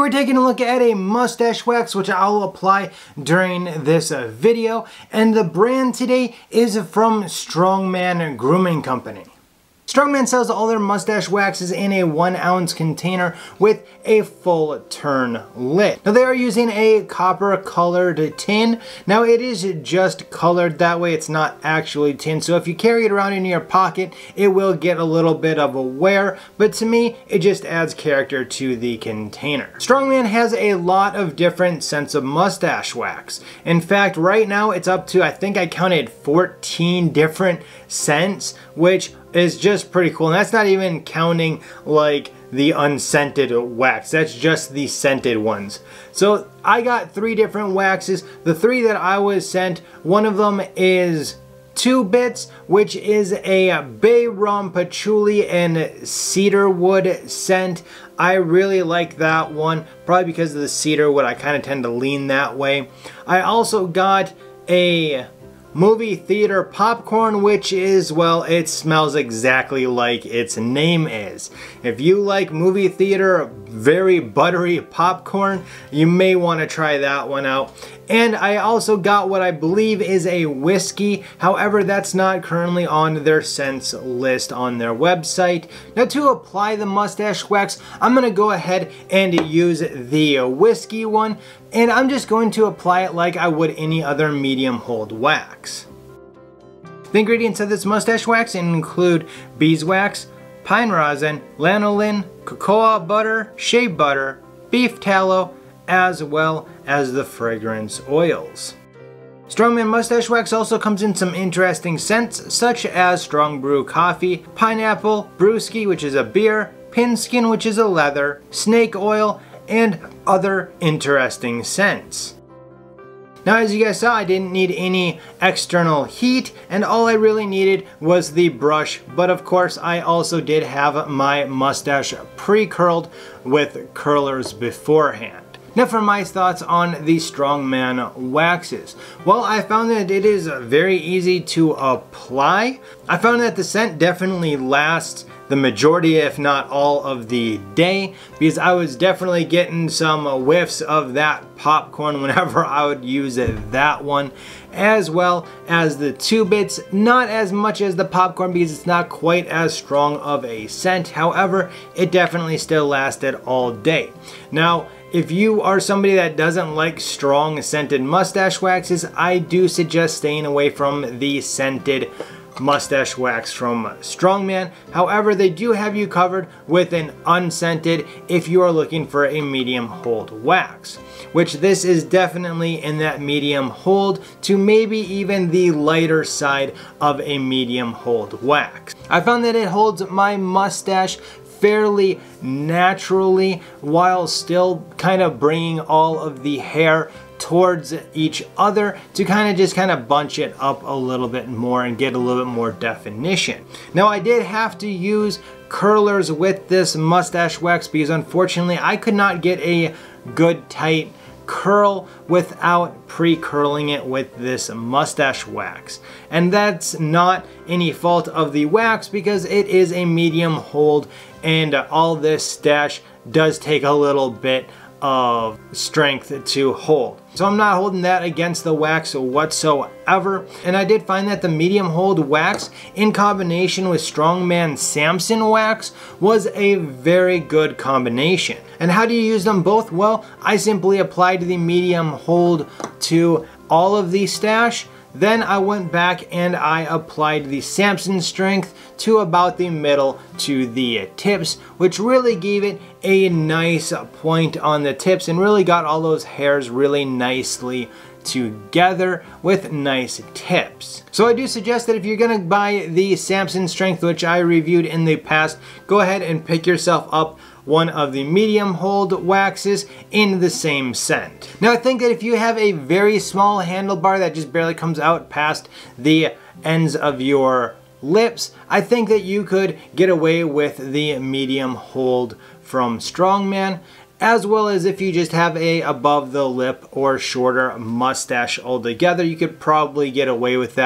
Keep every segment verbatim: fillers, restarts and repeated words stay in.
we're taking a look at a mustache wax which I'll apply during this uh, video, and the brand today is from Strongman Grooming Company. Strongman sells all their mustache waxes in a one ounce container with a full turn lid. Now they are using a copper colored tin. Now it is just colored that way, it's not actually tin, so if you carry it around in your pocket it will get a little bit of a wear, but to me it just adds character to the container. Strongman has a lot of different scents of mustache wax. In fact, right now it's up to, I think I counted fourteen different scents, which is just pretty cool. And that's not even counting like the unscented wax. That's just the scented ones. So I got three different waxes. The three that I was sent, one of them is Two Bits, which is a bay rum, patchouli, and cedar wood scent. I really like that one, probably because of the cedar wood. I kind of tend to lean that way. I also got a movie theater popcorn, which is, well, it smells exactly like its name is. If you like movie theater very buttery popcorn, you may want to try that one out. And I also got what I believe is a whiskey. However, that's not currently on their scents list on their website. Now to apply the mustache wax, I'm going to go ahead and use the whiskey one, and I'm just going to apply it like I would any other medium hold wax. The ingredients of this mustache wax include beeswax, pine rosin, lanolin, cocoa butter, shea butter, beef tallow, as well as the fragrance oils. Strongman mustache wax also comes in some interesting scents such as strong brew coffee, pineapple, brewski, which is a beer, pinskin, which is a leather, snake oil, and other interesting scents. Now, as you guys saw, I didn't need any external heat, and all I really needed was the brush, but of course I also did have my mustache pre-curled with curlers beforehand. Now for my thoughts on the Strongman waxes. Well, I found that it is very easy to apply. I found that the scent definitely lasts the majority, if not all, of the day, because I was definitely getting some whiffs of that popcorn whenever I would use that one, as well as the Two Bits. Not as much as the popcorn because it's not quite as strong of a scent. However, it definitely still lasted all day. Now, if you are somebody that doesn't like strong scented mustache waxes, I do suggest staying away from the scented mustache wax from Strongman. However, they do have you covered with an unscented if you are looking for a medium hold wax, which this is definitely in that medium hold to maybe even the lighter side of a medium hold wax. I found that it holds my mustache fairly naturally while still kind of bringing all of the hair towards each other to kind of just kind of bunch it up a little bit more and get a little bit more definition. Now I did have to use curlers with this mustache wax because unfortunately I could not get a good tight curl without pre-curling it with this mustache wax. And that's not any fault of the wax because it is a medium hold, and all this stash does take a little bit of strength to hold. So I'm not holding that against the wax whatsoever. And I did find that the medium hold wax in combination with Strongman Samson wax was a very good combination. And how do you use them both? Well, I simply applied the medium hold to all of the stash. Then I went back and I applied the Samson strength to about the middle to the tips, which really gave it a nice point on the tips and really got all those hairs really nicely together with nice tips. So I do suggest that if you're gonna buy the Samson strength, which I reviewed in the past, go ahead and pick yourself up one of the medium hold waxes in the same scent. Now I think that if you have a very small handlebar that just barely comes out past the ends of your lips, I think that you could get away with the medium hold from Strongman, as well as if you just have a above the lip or shorter mustache altogether, you could probably get away with that.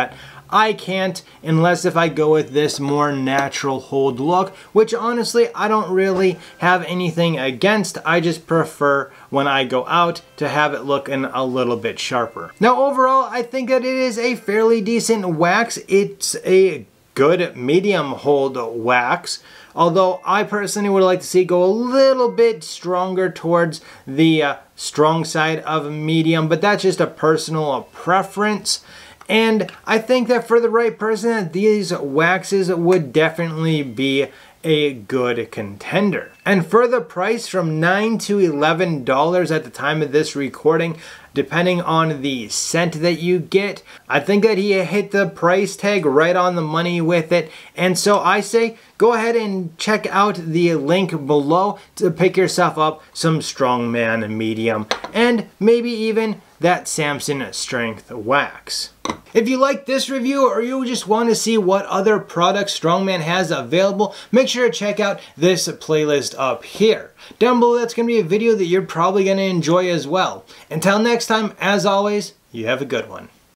I can't unless if I go with this more natural hold look, which honestly I don't really have anything against. I just prefer when I go out to have it looking a little bit sharper. Now overall, I think that it is a fairly decent wax. It's a good medium hold wax, although I personally would like to see it go a little bit stronger towards the uh, strong side of medium, but that's just a personal preference. And I think that for the right person, these waxes would definitely be a good contender. And for the price, from nine to eleven dollars at the time of this recording, depending on the scent that you get, I think that he hit the price tag right on the money with it. And so I say, go ahead and check out the link below to pick yourself up some Strongman medium and maybe even that Samson strength wax. If you like this review or you just want to see what other products Strongman has available, make sure to check out this playlist up here. Down below, that's going to be a video that you're probably going to enjoy as well. Until next time, as always, you have a good one.